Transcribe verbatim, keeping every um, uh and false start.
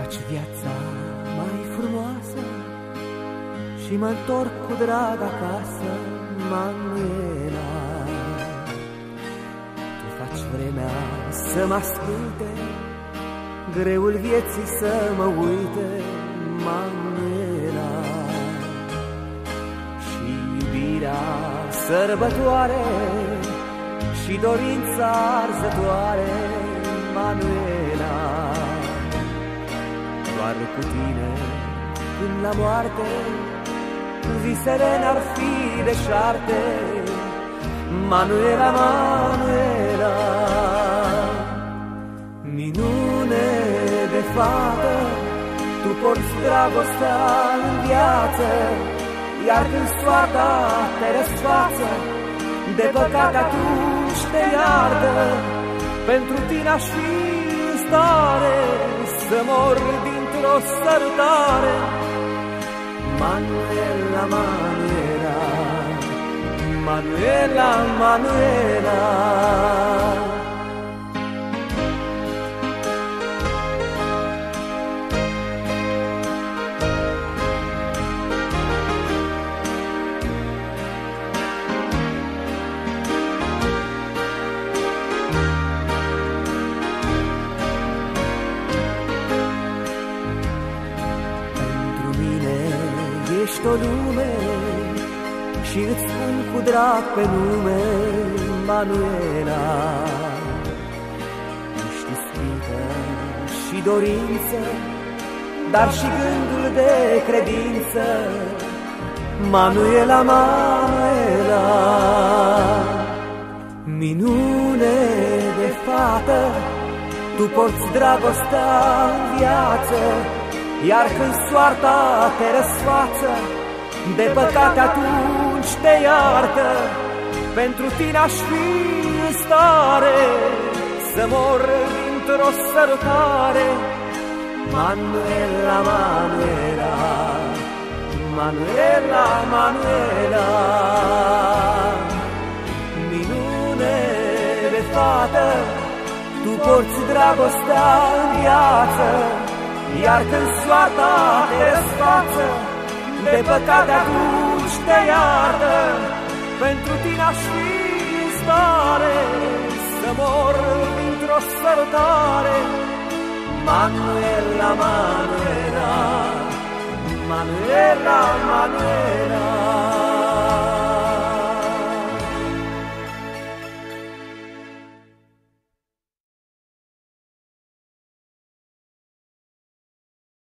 faci viața mai frumoasă și mă întorc cu drag acasă, Manuela. Tu faci vremea să mă asculte, greul vieții să mă uite, Manuela. Și iubirea sărbătoare și dorința arzătoare, Manuela. Doar cu tine până la moarte visele n-ar fi deșarte, Manuela, Manuela. Minune de fată, tu porți dragostea în viață, iar când soarta te răsfață de păcat, atunci te iartă. Pentru tine aș fi în stare să mor dintr-o sărutare, Manuela, Manuela, Manuela, Manuela. Ești o lume și îți spun cu drag pe nume, Manuela. Ești ispită și dorință, dar și gândul de credință, Manuela, Manuela. Minune de fată, tu porți dragostea în viață, iar când soarta te răsfață de păcate, atunci te iartă. Pentru tine aș fi în stare să mor dintr-o sărutare, Manuela, Manuela, Manuela, Manuela. Minune de fată, tu porți dragostea în viață, iar când soarta te răsfață de păcate, atunci te iartă. Pentru tine aș fi în stare să mor dintr-o sărutare, Manuela, Manuela, Manuela, Manuela.